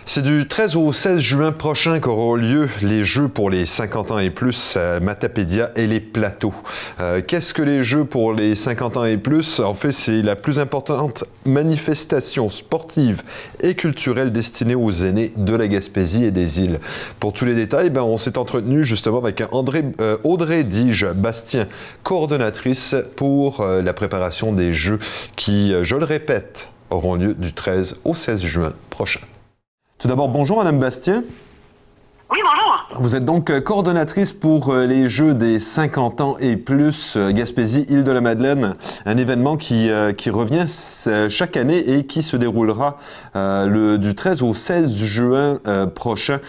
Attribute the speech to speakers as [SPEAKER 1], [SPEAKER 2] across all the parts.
[SPEAKER 1] C'est du 13 au 16 juin prochain qu'auront lieu les Jeux pour les 50 ans et plus à Matapédia et les Plateaux. Qu'est-ce que les Jeux pour les 50 ans et plus? En fait, c'est la plus importante manifestation sportive et culturelle destinée aux aînés de la Gaspésie et des îles. Pour tous les détails, on s'est entretenu justement avec Audrey Dige-Bastien, coordonnatrice pour la préparation des Jeux qui, je le répète, auront lieu du 13 au 16 juin prochain. Tout d'abord, bonjour Madame Bastien.
[SPEAKER 2] Oui, bonjour.
[SPEAKER 1] Vous êtes donc coordonnatrice pour les Jeux des 50 ans et plus Gaspésie-Île-de-la-Madeleine, un événement qui revient chaque année et qui se déroulera du 13 au 16 juin prochain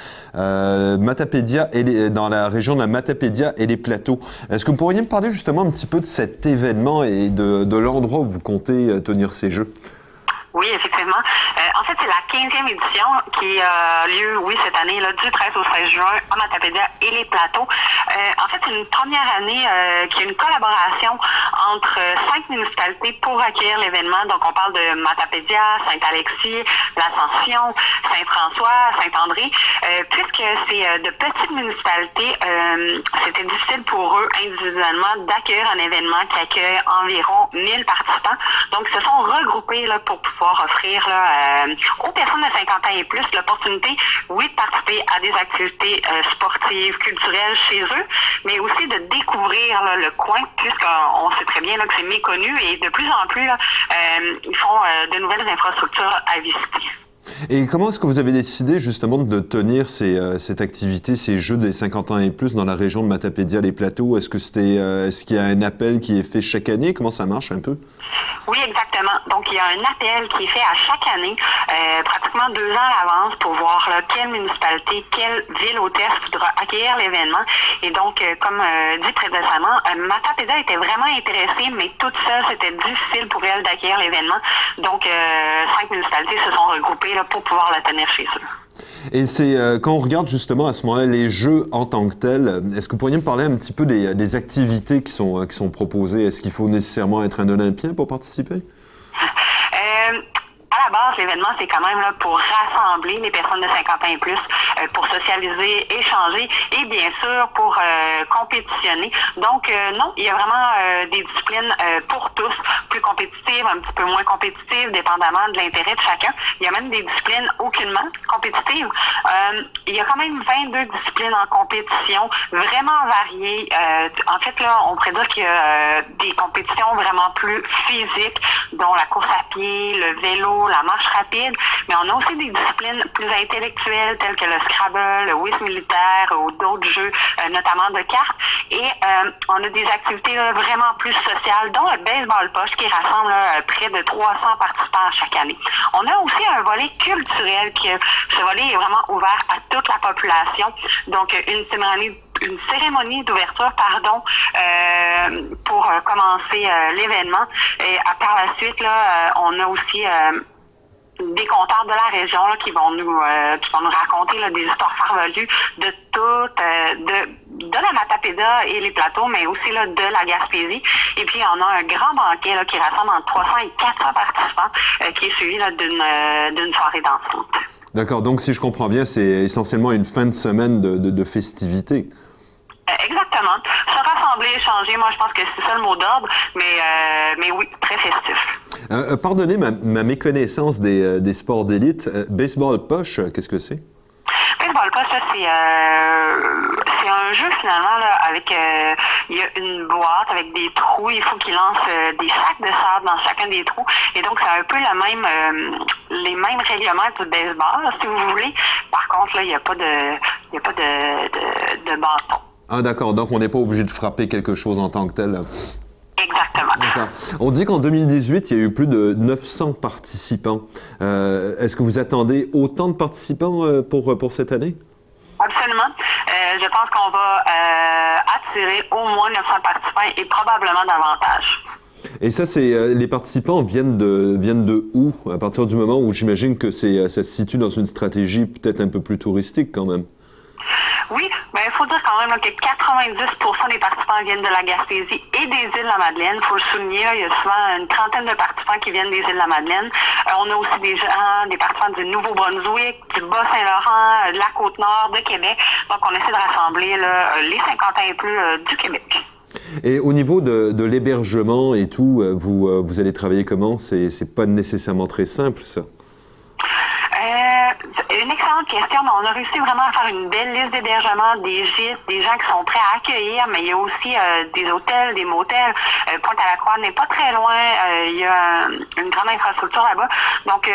[SPEAKER 1] dans la région de la Matapédia et les Plateaux. Est-ce que vous pourriez me parler justement un petit peu de cet événement et de l'endroit où vous comptez tenir ces Jeux?
[SPEAKER 2] Oui, effectivement. En fait, c'est la 15e édition qui a lieu, oui, cette année, là, du 13 au 16 juin à Matapédia et les Plateaux. En fait, c'est une première année qui est une collaboration entre 5 municipalités pour accueillir l'événement. Donc, on parle de Matapédia, Saint-Alexis, l'Ascension, Saint-François, Saint-André. Puisque c'est de petites municipalités, c'était difficile pour eux individuellement d'accueillir un événement qui accueille environ 1000 participants. Donc, ils se sont regroupés là, pour pouvoir offrir là, aux personnes de 50 ans et plus l'opportunité, oui, de participer à des activités sportives, culturelles chez eux, mais aussi de découvrir là, le coin, puisqu'on sait très bien là, que c'est méconnu et de plus en plus, là, ils font de nouvelles infrastructures à visiter.
[SPEAKER 1] Et comment est-ce que vous avez décidé justement de tenir cette activité, ces Jeux des 50 ans et plus dans la région de Matapédia, les Plateaux? Est-ce qu'il y a un appel qui est fait chaque année? Comment ça marche un peu?
[SPEAKER 2] Oui, exactement. Donc, il y a un appel qui est fait à chaque année, pratiquement 2 ans à l'avance, pour voir là, quelle municipalité, quelle ville hôtesse voudra accueillir l'événement. Et donc, comme dit précédemment, Matapédia était vraiment intéressée, mais toute seule, c'était difficile pour elle d'accueillir l'événement. Donc, 5 municipalités se sont regroupées là, pour pouvoir la tenir chez eux.
[SPEAKER 1] Et c'est quand on regarde justement à ce moment-là les Jeux en tant que tels, est-ce que vous pourriez me parler un petit peu des activités qui sont proposées? Est-ce qu'il faut nécessairement être un Olympien pour participer?
[SPEAKER 2] À la base, l'événement, c'est quand même là pour rassembler les personnes de 50 ans et plus, pour socialiser, échanger et bien sûr pour compétitionner. Donc, non, il y a vraiment des disciplines pour tous, plus compétitives, un petit peu moins compétitives, dépendamment de l'intérêt de chacun. Il y a même des disciplines aucunement compétitives. Il y a quand même 22 disciplines en compétition, vraiment variées. En fait, là, on pourrait dire qu'il y a des compétitions vraiment plus physiques, dont la course à pied, le vélo, la marche rapide, mais on a aussi des disciplines plus intellectuelles telles que le Scrabble, le whist militaire ou d'autres jeux, notamment de cartes. Et on a des activités là, vraiment plus sociales, dont le baseball poche qui rassemble là, près de 300 participants chaque année. On a aussi un volet culturel ce volet est vraiment ouvert à toute la population. Donc, une cérémonie d'ouverture, pour commencer l'événement. Et par la suite, là, on a aussi des conteurs de la région là, qui vont nous raconter là, des histoires farfelues de la Matapédia et les Plateaux, mais aussi là, de la Gaspésie. Et puis, on a un grand banquet là, qui rassemble entre 300 et 400 participants qui est suivi là, d'une soirée dansante.
[SPEAKER 1] D'accord, donc si je comprends bien, c'est essentiellement une fin de semaine de festivités.
[SPEAKER 2] Exactement. Se rassembler, échanger, moi je pense que c'est ça le mot d'ordre, mais oui, très festif.
[SPEAKER 1] Pardonnez ma méconnaissance des sports d'élite. Baseball poche, qu'est-ce que c'est?
[SPEAKER 2] Baseball poche, c'est un jeu finalement là, avec il y a une boîte avec des trous, il faut qu'il lance des sacs de sable dans chacun des trous, et donc c'est un peu les mêmes règlements du baseball, si vous voulez. Par contre là, il n'y a pas de bâton.
[SPEAKER 1] Ah d'accord, donc on n'est pas obligé de frapper quelque chose en tant que tel.
[SPEAKER 2] Exactement.
[SPEAKER 1] D'accord. On dit qu'en 2018, il y a eu plus de 900 participants. Est-ce que vous attendez autant de participants pour cette année?
[SPEAKER 2] Absolument. Je pense qu'on va attirer au moins 900 participants et probablement davantage.
[SPEAKER 1] Et ça, les participants viennent de où? À partir du moment où j'imagine que ça se situe dans une stratégie peut-être un peu plus touristique quand même.
[SPEAKER 2] Oui, ben il faut dire quand même là, que 90% des participants viennent de la Gaspésie et des îles de la Madeleine. Il faut le souligner, là, il y a souvent une trentaine de participants qui viennent des îles de la Madeleine. On a aussi des participants du Nouveau-Brunswick, du Bas-Saint-Laurent, de la Côte-Nord, de Québec. Donc, on essaie de rassembler là, les 50 ans et plus du Québec.
[SPEAKER 1] Et au niveau de l'hébergement et tout, vous allez travailler comment? C'est pas nécessairement très simple, ça.
[SPEAKER 2] Une excellente question. On a réussi vraiment à faire une belle liste d'hébergement, des gîtes, des gens qui sont prêts à accueillir, mais il y a aussi des hôtels, des motels. Pointe-à-la-Croix n'est pas très loin. Il y a une grande infrastructure là-bas. Donc,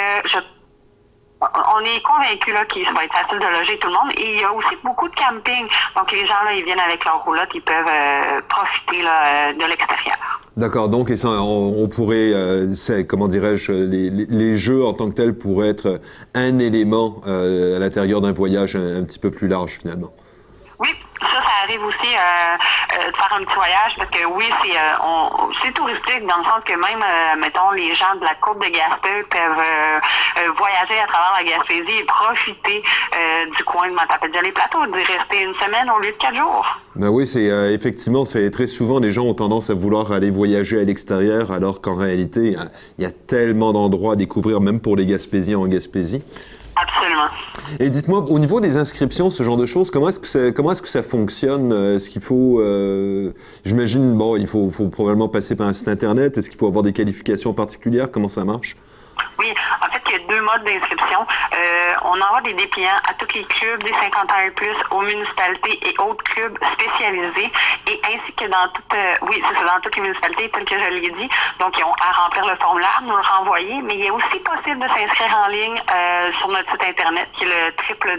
[SPEAKER 2] on est convaincus qu'il va être facile de loger tout le monde. Et il y a aussi beaucoup de camping. Donc, les gens, là, ils viennent avec leur roulotte, ils peuvent profiter là, de l'extérieur.
[SPEAKER 1] D'accord, donc et ça, on pourrait, comment dirais-je, les jeux en tant que tels pourraient être un élément à l'intérieur d'un voyage un petit peu plus large finalement.
[SPEAKER 2] Oui, ça arrive aussi de faire un petit voyage parce que oui, c'est touristique dans le sens que même, mettons, les gens de la côte de Gaspé peuvent voyager à travers la Gaspésie et profiter du coin de Matapédia-les-Plateaux, d'y rester une semaine au lieu de 4 jours.
[SPEAKER 1] Ben oui, c'est effectivement, c'est très souvent les gens ont tendance à vouloir aller voyager à l'extérieur, alors qu'en réalité, il y a tellement d'endroits à découvrir, même pour les Gaspésiens en Gaspésie.
[SPEAKER 2] Absolument.
[SPEAKER 1] Et dites-moi, au niveau des inscriptions, ce genre de choses, comment est-ce que ça fonctionne? Est-ce qu'il faut, j'imagine, bon, il faut probablement passer par un site internet. Est-ce qu'il faut avoir des qualifications particulières? Comment ça marche?
[SPEAKER 2] Oui, en fait, il y a deux modes d'inscription. On envoie des dépliants à tous les clubs des 50 ans et plus, aux municipalités et autres clubs spécialisés, et ainsi que dans toutes les municipalités, tel que je l'ai dit. Donc, ils ont à remplir le formulaire, nous le renvoyer, mais il est aussi possible de s'inscrire en ligne sur notre site internet, qui est le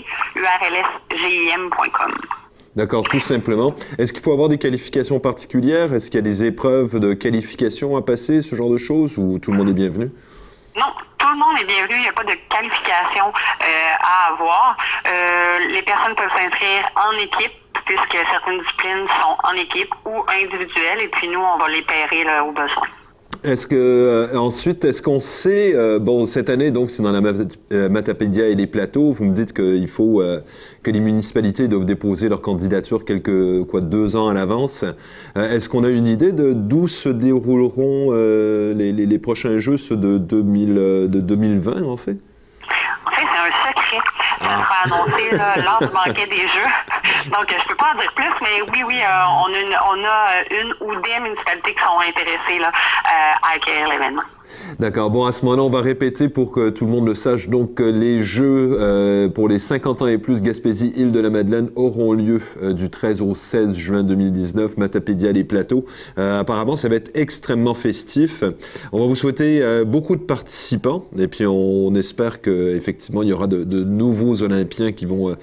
[SPEAKER 2] www.urlsgim.com.
[SPEAKER 1] D'accord, tout simplement. Est-ce qu'il faut avoir des qualifications particulières? Est-ce qu'il y a des épreuves de qualification à passer, ce genre de choses, ou tout le monde est bienvenu?
[SPEAKER 2] Non, tout le monde est bienvenu. Il n'y a pas de qualification à avoir. Les personnes peuvent s'inscrire en équipe, puisque certaines disciplines sont en équipe ou individuelles, et puis nous, on va les pairer là, au besoin.
[SPEAKER 1] Est-ce que ensuite, est-ce qu'on sait, bon, cette année, donc, c'est dans la Matapédia et les plateaux, vous me dites qu'il faut que les municipalités doivent déposer leur candidature 2 ans à l'avance. Est-ce qu'on a une idée d'où se dérouleront les prochains jeux, ceux de 2020, en fait?
[SPEAKER 2] En fait, c'est un secret. Ça sera annoncé là, lors du banquet des Jeux. Donc, je ne peux pas en dire plus, mais oui, on a une ou des municipalités qui sont intéressées là, à accueillir l'événement.
[SPEAKER 1] D'accord. Bon, à ce moment-là, on va répéter pour que tout le monde le sache. Donc, les Jeux pour les 50 ans et plus Gaspésie-Île-de-la-Madeleine auront lieu du 13 au 16 juin 2019, Matapédia-les-Plateaux. Apparemment, ça va être extrêmement festif. On va vous souhaiter beaucoup de participants et puis on espère qu'effectivement, il y aura de nouveaux Olympiens qui vont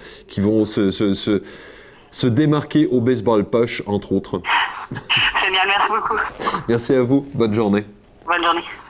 [SPEAKER 1] se démarquer au baseball poche, entre autres.
[SPEAKER 2] Génial, merci beaucoup.
[SPEAKER 1] Merci à vous. Bonne journée.
[SPEAKER 2] Bonne journée.